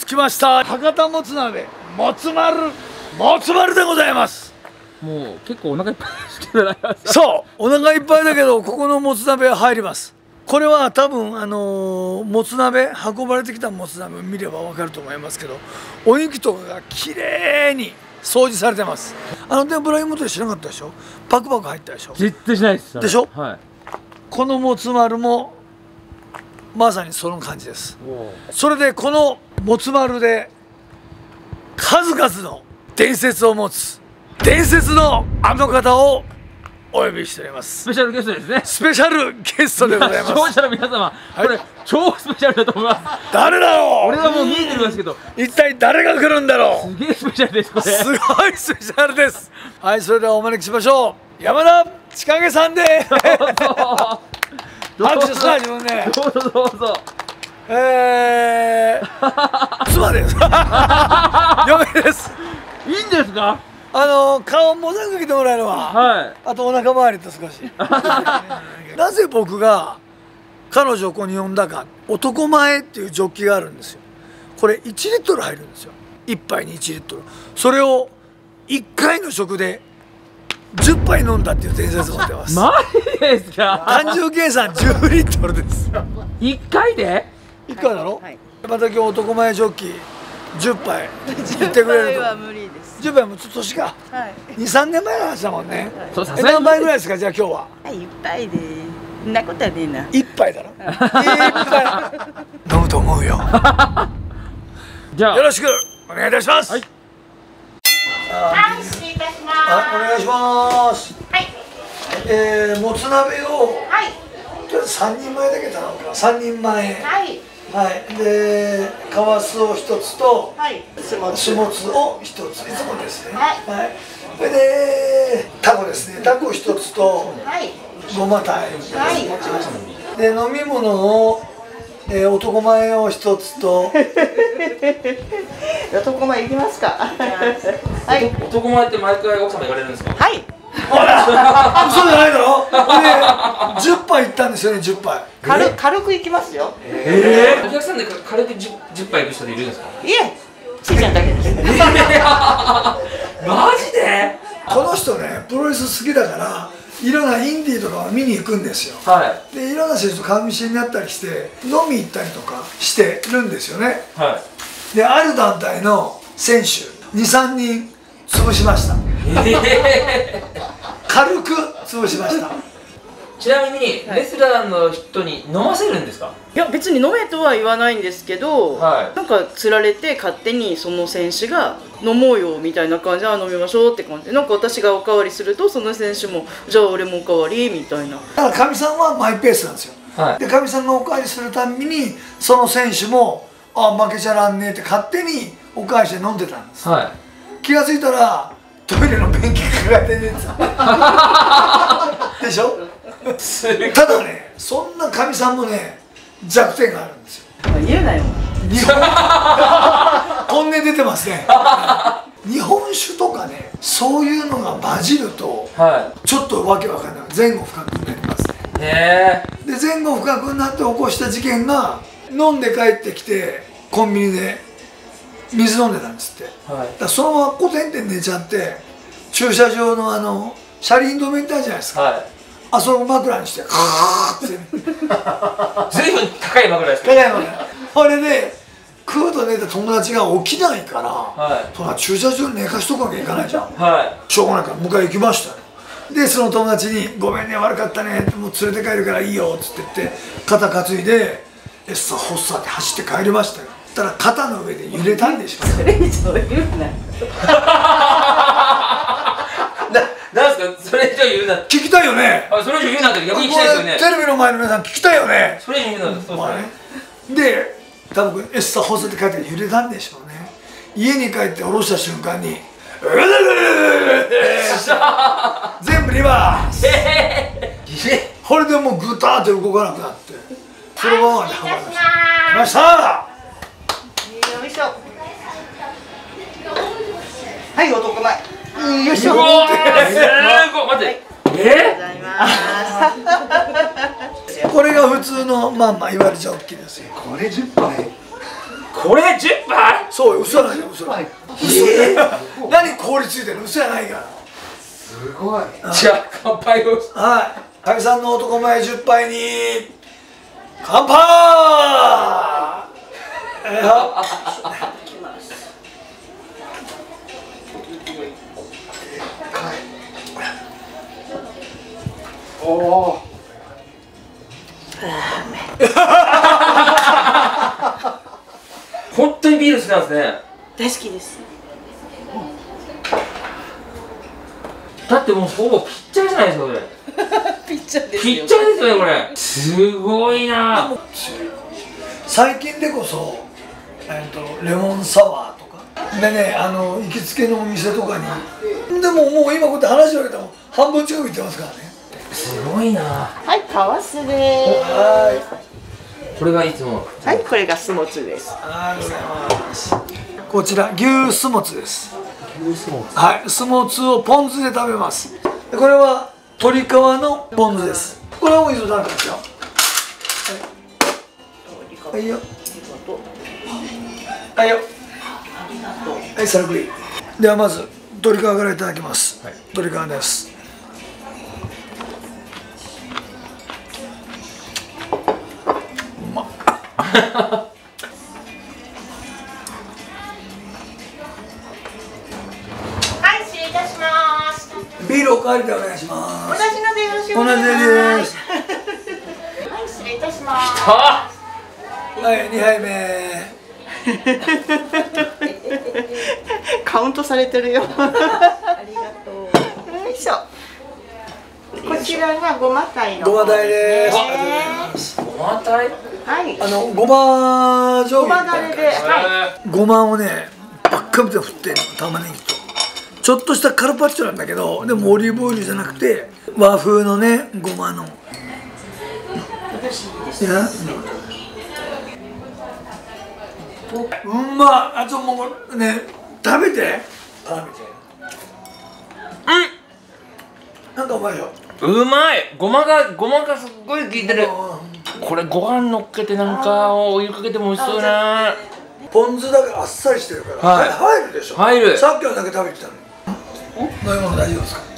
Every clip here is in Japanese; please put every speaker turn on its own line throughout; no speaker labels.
きました。博多もつ鍋もつ丸でございます。
もう結構お腹いっぱいですけど、
そうお腹いっぱいだけど、ここのもつ鍋は入ります。これは多分もつ鍋、運ばれてきたもつ鍋を見れば分かると思いますけど、お肉とかがきれいに掃除されてます。天ぷら芋としなかったでしょ。パクパク入ったでしょ。
絶対しないです。
でしょ、
はい、
このもつ丸もまさにその感じです。それでこのもつ丸で数々の伝説を持つ伝説のあの方をお呼びしております。
スペシャルゲストですね。
スペシャルゲストでございます。
視聴者の皆様、これ超スペシャルだと思います。
誰だろう。
俺はもう見えてるんですけど、
一体誰が来るんだろう。
すげえスペシャルです。これ
すごいスペシャルです。はい、それではお招きしましょう。山田千景さんで拍手すな、自分で。
どうぞどうぞ。
妻です。嫁です。
いいんですか。
顔モザイクかけてもらえるわ。
はい。
あとお腹周りと少し。なぜ僕が彼女をここに呼んだか、男前っていうジョッキがあるんですよ。これ1リットル入るんですよ。1杯に1リットル。それを1回の食で10杯飲んだっていう伝説を持ってます。
マジですか。
単純計算10リットルです。
1回で
1回だろ、
はい、
また今日男前ジョッキ10杯言ってくれると。
10杯は無理です。
10杯もちょっと年か、
はい、
2、3年前の話だもんね。
そう、さすがに
何杯ぐらいですか。じゃあ今日は
1杯でそんなことはねえな。
1杯だろ。1杯飲むと思うよ。
じゃあ
よろしくお願いいたします。
はい、
失礼いたします。
お願いします。
はい。
もつ鍋を
はい。
とりあえず3人前だけ頼むから3人前。
はい。
はい。でカワスを1つと
はい。
酢もつを1つ、いつもですね。
はい
はい。それでタコですね。タコ1つと
はい。
ごま鯛。
はい。
で飲み物を男前を1つと。
男前いきますか。はい。
男前って毎回奥様言われるんですか。
はい。
嘘じゃないだろ。で10杯いったんですよね。10杯
軽くいきますよ。
お客さんで軽く10杯いく人でいるんですか。
いえ、ちいちゃんだけです。
マジで。
この人ねプロレス好きだからいろんなインディーとかを見に行くんですよ。
は
でいろんな選手と顔見知りになったりして飲み行ったりとかしてるんですよね。
いは
である団体の選手2、3人潰しました。
い。
軽く潰しました。
ちなみにレスラーの人に飲ませるんですか。
いや、別に飲めとは言わないんですけど、
はい
なんか釣られて勝手にその選手が飲もうよみたいな感じで、飲みましょうって感じで、なんか私がおかわりするとその選手もじゃあ俺もおかわりみたいな。
だからかみさんはマイペースなんですよ。
はい
でかみさんがおかわりするたびにその選手も「あ負けちゃらんね」って勝手におかわりして飲んでたんです。
は
気が付いたらトイレの便器抱えて寝てた。でしょ。
い。
ただね、そんなかみさんもね弱点があるんですよ。
言うなよ。
日本本音出てますね。日本酒とかね、そういうのが混じると
は
ちょっとわけわかんない前後不覚になりますね。
い。へ
で前後不覚になって起こした事件が、飲んで帰ってきてコンビニで水飲んでたんですって。
え。はい。
だからそのままコテンって寝ちゃって、駐車場の車輪止めってあるじゃないですか、
は
あそこ枕にしてカーって
い。ずいぶん高い枕ですね。
高いのね。あれで食うと寝た友達が起きないから、
はい
そんな駐車場に寝かしとくわけいかないじゃん。
は
しょうがないから迎え行きましたよ。でその友達に「ごめんね悪かったね」って「もう連れて帰るからいいよ」っつって言って肩担いでエッサホッサって走って帰りましたよ。たら肩の上で揺れたんでしょ。
それ以上言うな。
なんですか、それ以上言うな。
聞きたいよね。
あ、それ以上言うなって逆に聞きたいですよね。
テレビの前の皆さん聞きたいよね。
それ以上言うな。そう
まあ
ですね。
ね、で多分エッサホッサって帰って揺れたんでしょうね。家に帰って下ろした瞬間に全部リバース。これでもうグターって動かなくなって、そのままで運ばれました。来ました。
よいしょ。はい、男前。よいしょ。
うわー、すごい。待って。
ございます。
これが普通のまあいわゆるジョッキですよ。これ10杯。
これ10杯？
そうよ、嘘やないよ、嘘やない。何凍りついてるの、嘘やないから。
すごい。
じゃあ乾杯を。
はい、かみさんの男前10杯に乾杯。
おお。
本当にビール好きなんですね。
大好きです。
だってもうほぼピッチャーじゃないですかこれ。
ピッチャーですよ。
ピッチャーですよねこれ。すごいな。
最近でこそ、レモンサワーとかでね、行きつけのお店とかに、でももう今こうやって話しかけたら半分近く行ってますからね。
すごいな。
はい、カワスで
は
これがいつも。
す。はい、これがスモツです。
ありがとうございます。こちら牛スモツです。はい、スモツをポン酢で食べます。でこれは鶏皮のポン酢です。これはもういいぞ、なんかですよ。はいよ。はいよ。はい、サラクリ。ではまず鶏皮からいただきます。はい、鶏皮です。うまっ。
はい、失礼いたします。
ビールおかわりでお願いします。
同じのでよろしくお
同じ
願いし
で。
ますす。はい、失礼いたします。
あ。
はい、2杯目。
カウントされてるよ。ありがとう。よいしょ。こちらがごま鯛の
ごま鯛です。あり
ね
がとうございます。
ごま鯛。
はい。
ごま醤
ごま
油みたいな
だれで、は
ごまをね、ばっかりと振ってんの、玉ねぎと。ちょっとしたカルパッチョなんだけど、でもオリーブオイルじゃなくて、和風のね、ごまの。いや、うんま、あともうね、食べて。なんかうまいよ。
うまい。ごまがすっごい効いてる。これご飯乗っけてなんかお湯かけても美味しそうな。
ポン酢だからあっさりしてるから、
はい
入るでしょ。
入る。
さっきはだけ食べてたの。飲み物大丈夫ですか。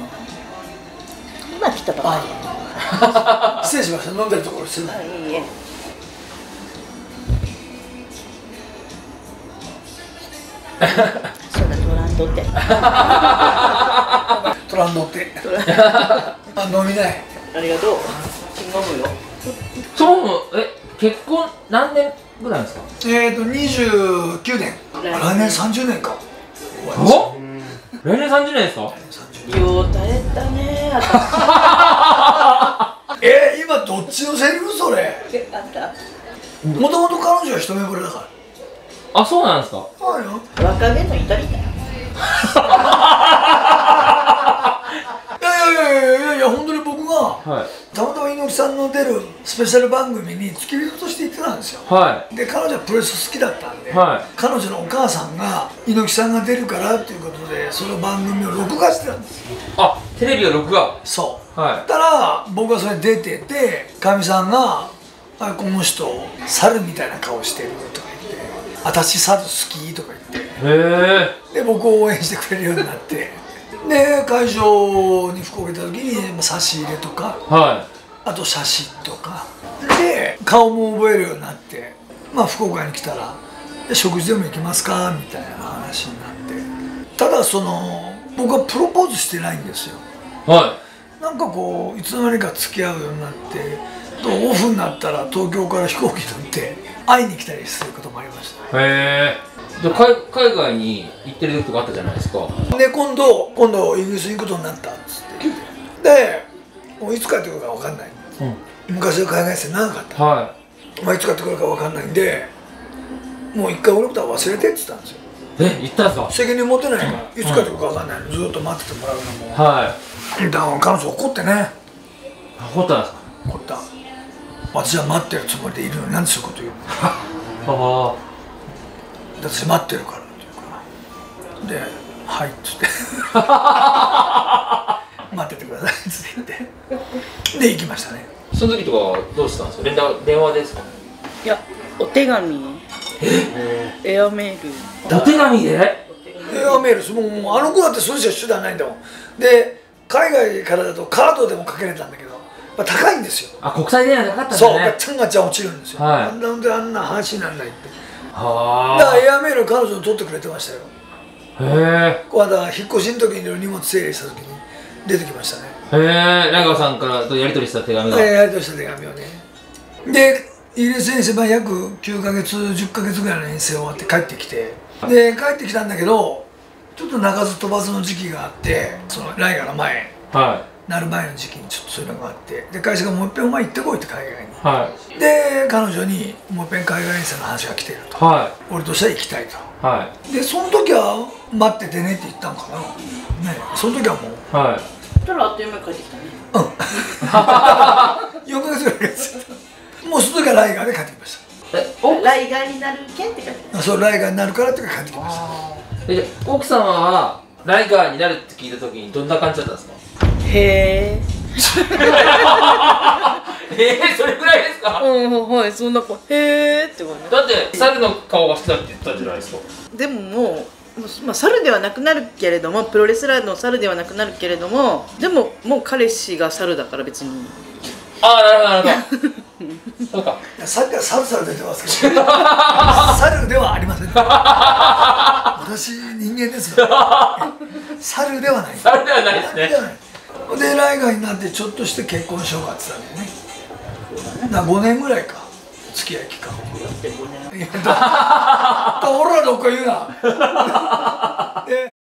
今来たばか
失礼しました。飲んでるところ失礼。
り。いいえ。そうだ、トランドって。
トランドって飲みない。
ありがとう。飲むよ。
そう結婚何年ぐらいですか。
29年。来年30年か。
お。来年30年ですか。
よう耐えたね。
今どっちのセリフそれ。
あった。
もともと彼女は一目惚れだか
あ、そうなんですか。
ら。はいよ。
若気の至りだよ。
いや本当に僕が
はい。
たまたま猪木さんの出るスペシャル番組に付き人として行ってたんですよ。
は
で彼女はプロレス好きだったんで、
はい
彼女のお母さんが猪木さんが出るからっていうことでその番組を録画してたんですよ。
い。あ、テレビを録画。
そう
は
たら僕がそれに出ててかみさんが「あこの人猿みたいな顔してる」とか言って「私猿好き」とか言って
い。へえ。
で僕を応援してくれるようになってで会場に服を着た時に差し入れとか
は
あと写真とかで顔も覚えるようになって福岡に来たら「食事でも行きますか?」みたいな話になってただ僕はプロポーズしてないんですよ。
い。は
なんかこういつの間にか付き合うようになってオフになったら東京から飛行機乗って会いに来たりすることもありました。
い。へえ。じゃあ海外に行ってる時とかあったじゃないですか。
で今度イギリスに行くことになったっつってでもういつ帰ってくるか分かんない、昔は海外生長かった、
はい
つ帰ってくるか分かんないんでもう一回俺のことは忘れてって言ったんですよ。
行ったんですか。
責任持てないからいつ帰ってくるか分かんないのずっと待っててもらうのも
は
だから彼女怒ってね
い。怒ったんですか。
怒った私は待ってるつもりでいるのになんでそういうこと言うの
は
私待ってるからって言うからで「はい」っつって「待っててください」っつって言ってで行きましたね。
その時とかどうしたんですか。電話ですか。
いや、お手紙エアメール
お手紙で？
エアメールです。もうあの子だってそれしか手段ないんだもん。で海外からだとカードでもかけれたんだけど、まあ、高いんですよ。
あ、国際電話なかったん
そう、
だね。
ガチャンガチャン落ちるんですよ。
はい
あんな話にならないって。
は
だからエアメール彼女に取ってくれてましたよ。
あ。へ
この間引っ越しの時にいろいろ荷物整理した時に出てきましたね。
え。へえ。長尾さんからとやり取りした手紙が。
やりとりした手紙をね。でイギリス遠征、約9ヶ月10ヶ月ぐらいの遠征終わって帰ってきて、で帰ってきたんだけどちょっと鳴かず飛ばずの時期があって、そのライガの前
は
なる前の時期にちょっとそういうのがあって、で会社がもう一遍お前行ってこいって海外に。
い。は
で彼女にもう一遍海外遠征の話が来ていると、
い。は
俺としては行きたいと。
い。は
でその時は待っててねって言ったんかな、ね、その時はもう
い。はい。
そしたらあっという間に帰ってきたね。
4ヶ月ぐらいですもうその時はライガーで帰ってきまし
ライガーになるけんって感じ。
た。そうライガーになるからって帰ってきました。
じゃあ奥様はライガーになるって聞いた時にどんな感じだったんですか？
へえ。
それぐらいですか？
はい、そんな子へえって感じ。
だって猿の顔が好きだって言ったじゃないですか。
でももう、まあ、猿ではなくなるけれども、プロレスラーの猿ではなくなるけれども、でももう彼氏が猿だから別に。
ああ、なるほどなるほど。そうか。
いやさっきからサルサル出てますけど猿ではありません私人間ですよ猿ではない。
猿ではないですね。
猿ではないでライガーになってちょっとして結婚しようかって言ったんだよね。5年ぐらいか付き合い期間。いや俺らどっか言うな